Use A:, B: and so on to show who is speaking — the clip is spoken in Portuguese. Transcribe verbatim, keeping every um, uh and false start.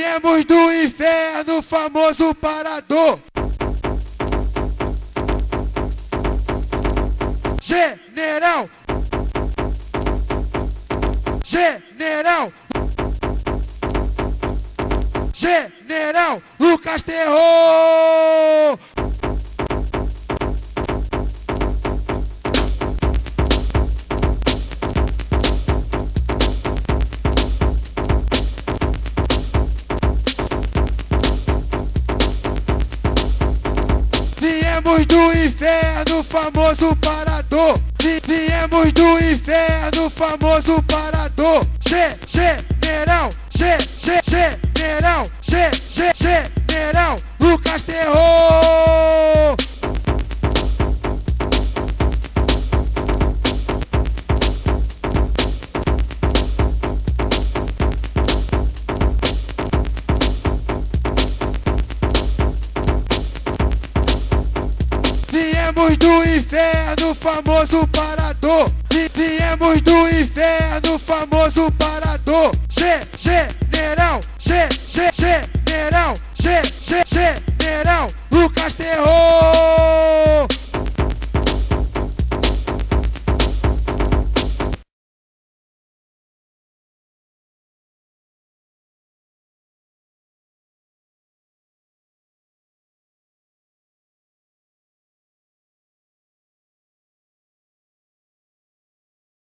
A: Viemos do inferno, famoso parador. General, General, General Lucas Terror. Viemos do inferno, famoso parador. Viemos do inferno, famoso parador. G, General, G, G, General, G, G, General Lucas Terror. Viemos do inferno, famoso parador. Viemos do inferno, famoso parador. G, General, G, G, General, G, G, General Lucas Terror.